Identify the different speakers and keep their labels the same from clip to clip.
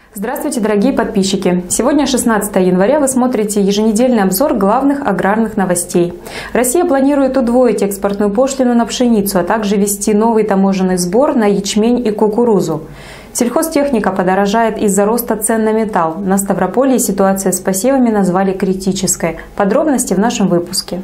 Speaker 1: Здравствуйте, дорогие подписчики! Сегодня 16 января, вы смотрите еженедельный обзор главных аграрных новостей. Россия планирует удвоить экспортную пошлину на пшеницу, а также ввести новый таможенный сбор на ячмень и кукурузу. Сельхозтехника подорожает из-за роста цен на металл. На Ставрополье ситуация с посевами назвали критической. Подробности в нашем выпуске.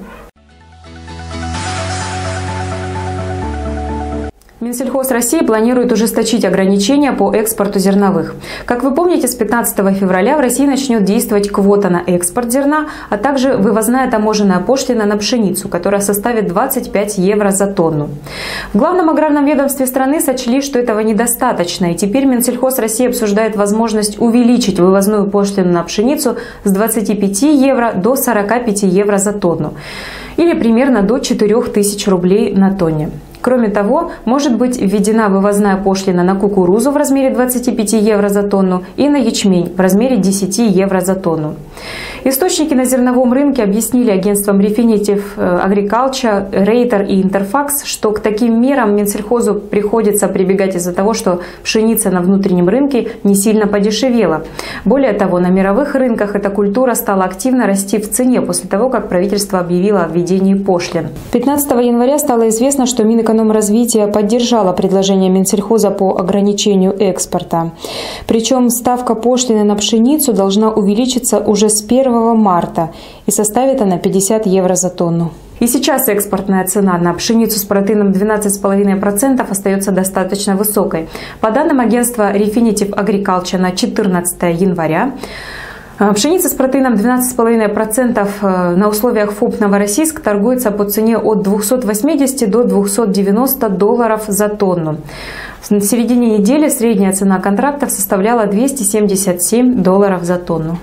Speaker 1: Минсельхоз России планирует ужесточить ограничения по экспорту зерновых. Как вы помните, с 15 февраля в России начнет действовать квота на экспорт зерна, а также вывозная таможенная пошлина на пшеницу, которая составит 25 евро за тонну. В главном аграрном ведомстве страны сочли, что этого недостаточно, и теперь Минсельхоз России обсуждает возможность увеличить вывозную пошлину на пшеницу с 25 евро до 45 евро за тонну, или примерно до 4000 рублей на тонне. Кроме того, может быть введена вывозная пошлина на кукурузу в размере 25 евро за тонну и на ячмень в размере 10 евро за тонну. Источники на зерновом рынке объяснили агентствам Refinitiv Agriculture, Рейтер и Интерфакс, что к таким мерам Минсельхозу приходится прибегать из-за того, что пшеница на внутреннем рынке не сильно подешевела. Более того, на мировых рынках эта культура стала активно расти в цене после того, как правительство объявило о введении пошлин. 15 января стало известно, что Минэкономразвития поддержало предложение Минсельхоза по ограничению экспорта. Причем ставка пошлины на пшеницу должна увеличиться уже с 1 марта и составит она 50 евро за тонну. И сейчас экспортная цена на пшеницу с протеином 12,5% остается достаточно высокой. По данным агентства Refinitiv Agriculture на 14 января, пшеница с протеином 12,5% на условиях ФОП Новороссийск торгуется по цене от 280 до 290 долларов за тонну. В середине недели средняя цена контрактов составляла 277 долларов за тонну.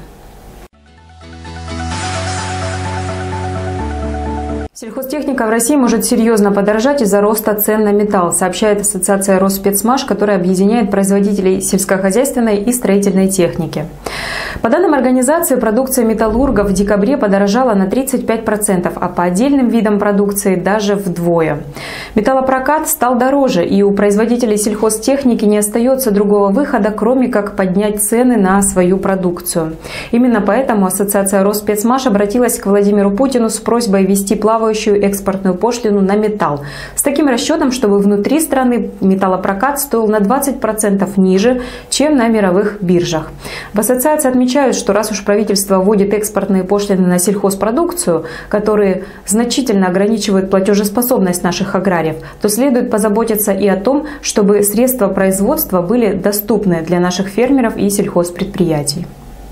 Speaker 1: Сельхозтехника в России может серьезно подорожать из-за роста цен на металл, сообщает ассоциация Росспецмаш, которая объединяет производителей сельскохозяйственной и строительной техники. По данным организации, продукция металлургов в декабре подорожала на 35%, а по отдельным видам продукции даже вдвое. Металлопрокат стал дороже, и у производителей сельхозтехники не остается другого выхода, кроме как поднять цены на свою продукцию. Именно поэтому ассоциация Росспецмаш обратилась к Владимиру Путину с просьбой ввести плавающую экспортную пошлину на металл. С таким расчетом, чтобы внутри страны металлопрокат стоил на 20% ниже, чем на мировых биржах. В ассоциации отмечают, что раз уж правительство вводит экспортные пошлины на сельхозпродукцию, которые значительно ограничивают платежеспособность наших аграриев, то следует позаботиться и о том, чтобы средства производства были доступны для наших фермеров и сельхозпредприятий.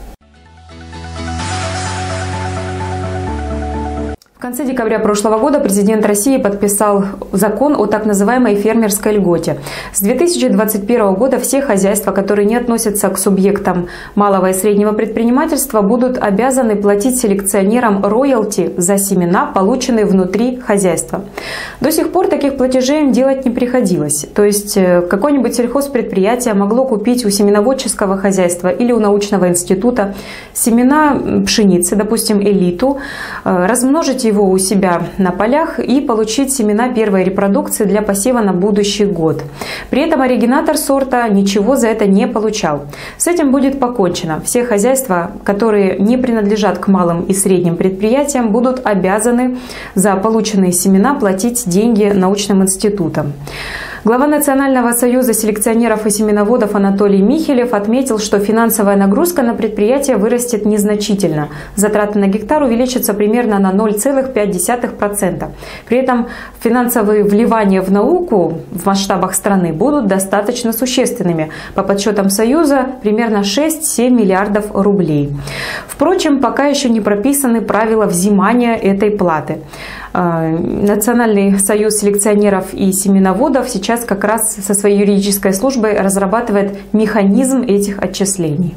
Speaker 1: В конце декабря прошлого года президент России подписал закон о так называемой фермерской льготе. С 2021 года все хозяйства, которые не относятся к субъектам малого и среднего предпринимательства, будут обязаны платить селекционерам роялти за семена, полученные внутри хозяйства. До сих пор таких платежей им делать не приходилось. То есть какое-нибудь сельхозпредприятие могло купить у семеноводческого хозяйства или у научного института семена пшеницы, допустим, элиту, размножить его у себя на полях и получить семена первой репродукции для посева на будущий год. При этом оригинатор сорта ничего за это не получал. С этим будет покончено. Все хозяйства, которые не принадлежат к малым и средним предприятиям, будут обязаны за полученные семена платить деньги научным институтам. Глава Национального союза селекционеров и семеноводов Анатолий Михелев отметил, что финансовая нагрузка на предприятие вырастет незначительно. Затраты на гектар увеличатся примерно на 0,5%. При этом финансовые вливания в науку в масштабах страны будут достаточно существенными. По подсчетам Союза, примерно 6-7 миллиардов рублей. Впрочем, пока еще не прописаны правила взимания этой платы. Национальный союз селекционеров и семеноводов сейчас как раз со своей юридической службой разрабатывает механизм этих отчислений.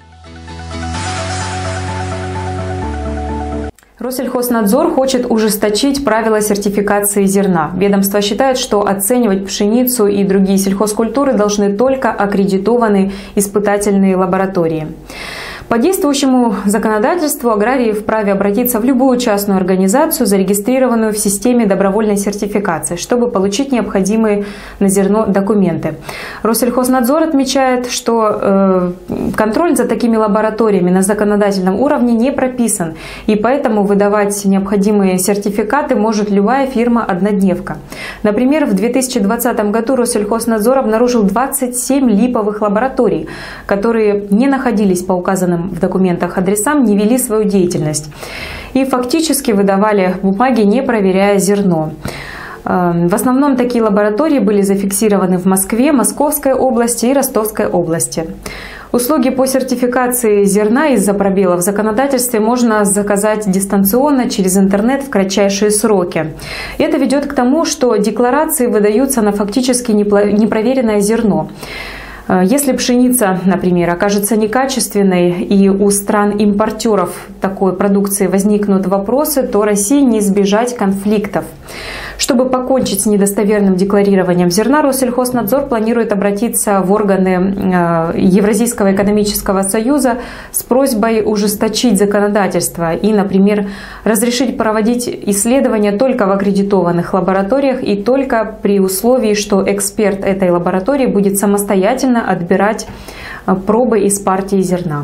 Speaker 1: Россельхознадзор хочет ужесточить правила сертификации зерна. Ведомство считает, что оценивать пшеницу и другие сельхозкультуры должны только аккредитованные испытательные лаборатории. По действующему законодательству аграрии вправе обратиться в любую частную организацию, зарегистрированную в системе добровольной сертификации, чтобы получить необходимые на зерно документы. Россельхознадзор отмечает, что контроль за такими лабораториями на законодательном уровне не прописан, и поэтому выдавать необходимые сертификаты может любая фирма-однодневка. Например, в 2020 году Россельхознадзор обнаружил 27 липовых лабораторий, которые не находились по указанным в документах адресам, не вели свою деятельность и фактически выдавали бумаги, не проверяя зерно. В основном такие лаборатории были зафиксированы в Москве, Московской области и Ростовской области. Услуги по сертификации зерна из-за пробелов в законодательстве можно заказать дистанционно через интернет в кратчайшие сроки. Это ведет к тому, что декларации выдаются на фактически непроверенное зерно. Если пшеница, например, окажется некачественной и у стран-импортеров такой продукции возникнут вопросы, то России не избежать конфликтов. Чтобы покончить с недостоверным декларированием зерна, Россельхознадзор планирует обратиться в органы Евразийского экономического союза с просьбой ужесточить законодательство и, например, разрешить проводить исследования только в аккредитованных лабораториях и только при условии, что эксперт этой лаборатории будет самостоятельно отбирать пробы из партии зерна.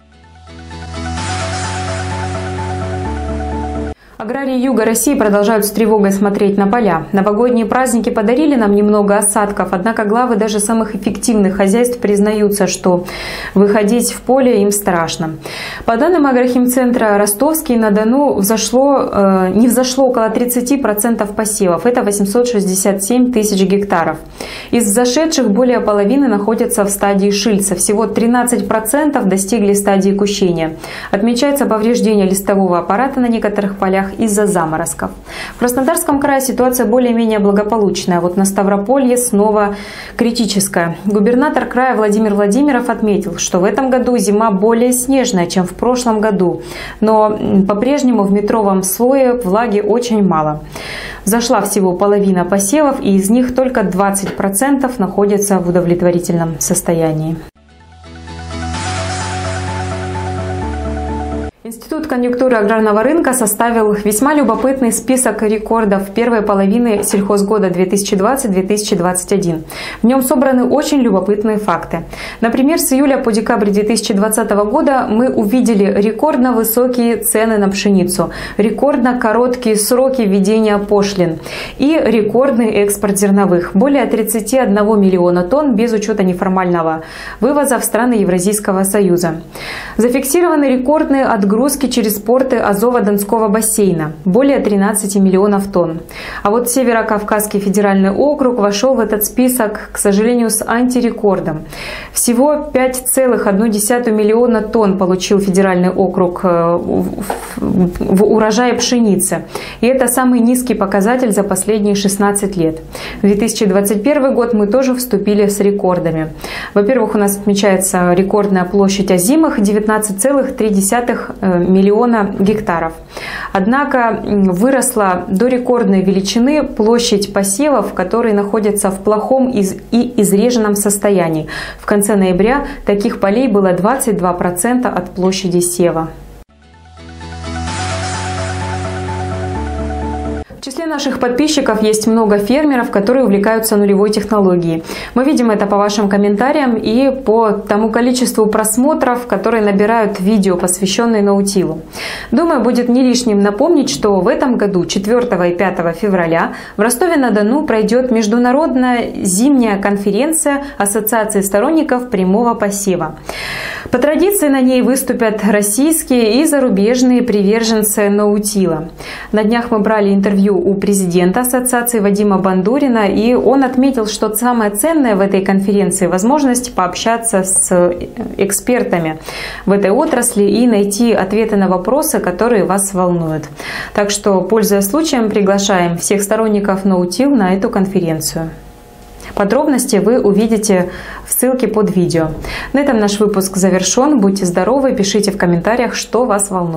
Speaker 1: Аграрии юга России продолжают с тревогой смотреть на поля. Новогодние праздники подарили нам немного осадков, однако главы даже самых эффективных хозяйств признаются, что выходить в поле им страшно. По данным Агрохимцентра Ростовский-на-Дону, не взошло около 30% посевов, это 867 тысяч гектаров. Из взошедших более половины находятся в стадии шильца, всего 13% достигли стадии кущения. Отмечается повреждение листового аппарата на некоторых полях из-за заморозков. В Краснодарском крае ситуация более-менее благополучная, вот на Ставрополье снова критическая. Губернатор края Владимир Владимиров отметил, что в этом году зима более снежная, чем в прошлом году, но по-прежнему в метровом слое влаги очень мало. Взошла всего половина посевов, и из них только 20% находятся в удовлетворительном состоянии. Институт конъюнктуры аграрного рынка составил весьма любопытный список рекордов первой половины сельхозгода 2020-2021. В нем собраны очень любопытные факты. Например, с июля по декабрь 2020 года мы увидели рекордно высокие цены на пшеницу, рекордно короткие сроки введения пошлин и рекордный экспорт зерновых – более 31 миллиона тонн без учета неформального вывоза в страны Евразийского союза. Зафиксированы рекордные отгрузки через порты Азово-Донского бассейна – более 13 миллионов тонн. А вот Северо-Кавказский федеральный округ вошел в этот список, к сожалению, с антирекордом. Всего 5,1 миллиона тонн получил федеральный округ в урожае пшеницы. И это самый низкий показатель за последние 16 лет. В 2021 год мы тоже вступили с рекордами. Во-первых, у нас отмечается рекордная площадь озимых – 19,3 миллиона гектаров. Однако выросла до рекордной величины площадь посевов, которые находятся в плохом и изреженном состоянии. В конце ноября таких полей было 22% от площади сева. В числе наших подписчиков есть много фермеров, которые увлекаются нулевой технологией. Мы видим это по вашим комментариям и по тому количеству просмотров, которые набирают видео, посвященные наутилу. Думаю, будет не лишним напомнить, что в этом году 4 и 5 февраля в Ростове-на-Дону пройдет международная зимняя конференция Ассоциации сторонников прямого посева. По традиции на ней выступят российские и зарубежные приверженцы наутила. На днях мы брали интервью у президента ассоциации Вадима Бандурина, и он отметил, что самое ценное в этой конференции – возможность пообщаться с экспертами в этой отрасли и найти ответы на вопросы, которые вас волнуют. Так что, пользуясь случаем, приглашаем всех сторонников наутил на эту конференцию. Подробности вы увидите в ссылке под видео. На этом наш выпуск завершен. Будьте здоровы, пишите в комментариях, что вас волнует.